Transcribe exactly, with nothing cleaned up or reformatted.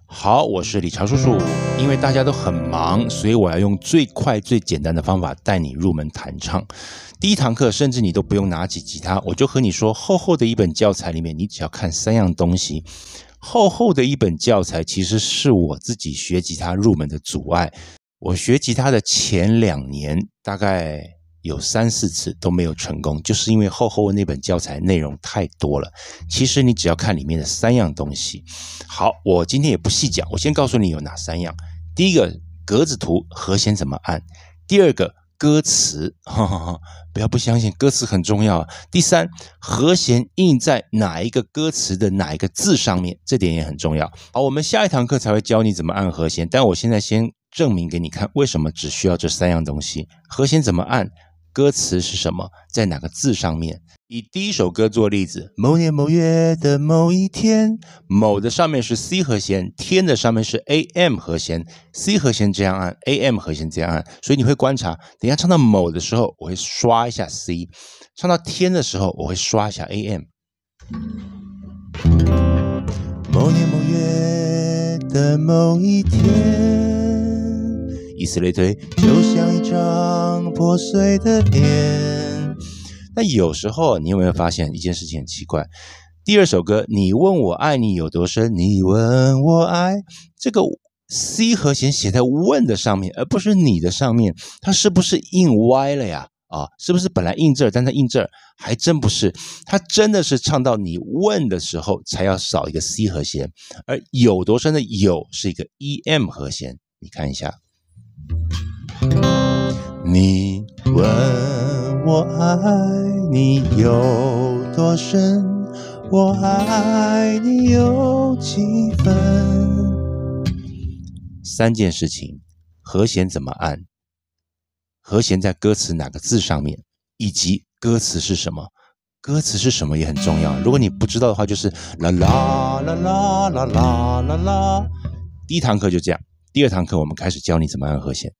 好，我是理查叔叔。因为大家都很忙，所以我要用最快最简单的方法带你入门弹唱。第一堂课甚至你都不用拿起吉他，我就和你说，厚厚的一本教材里面，你只要看三样东西。厚厚的一本教材其实是我自己学吉他入门的阻碍。我学吉他的前两年，大概有三四次都没有成功，就是因为厚厚的那本教材内容太多了。其实你只要看里面的三样东西。好，我今天也不细讲，我先告诉你有哪三样。第一个，格子图和弦怎么按。第二个，歌词，呵呵呵，不要不相信，歌词很重要。第三，和弦印在哪一个歌词的哪一个字上面，这点也很重要。好，我们下一堂课才会教你怎么按和弦，但我现在先证明给你看，为什么只需要这三样东西。和弦怎么按，歌词是什么，在哪个字上面。以第一首歌做例子，某年某月的某一天，某的上面是 C 和弦，天的上面是 A M 和弦， C 和弦这样按， A M 和弦这样按，所以你会观察，等一下唱到某的时候我会刷一下 C， 唱到天的时候我会刷一下 A M。 某年某月的某一天，以此类推，就像一张破碎的脸。那有时候你有没有发现一件事情很奇怪？第二首歌，你问我爱你有多深，你问我爱，这个 C 和弦写在问的上面，而不是你的上面，它是不是印歪了呀？啊，是不是本来印这儿，但它印这儿？还真不是，它真的是唱到你问的时候才要少一个 C 和弦，而有多深的有是一个 E M 和弦，你看一下。你问我爱你有多深，我爱你有几分。三件事情，和弦怎么按，和弦在歌词哪个字上面，以及歌词是什么。歌词是什么也很重要，如果你不知道的话，就是啦啦啦啦啦啦啦啦。第一堂课就这样，第二堂课我们开始教你怎么按和弦。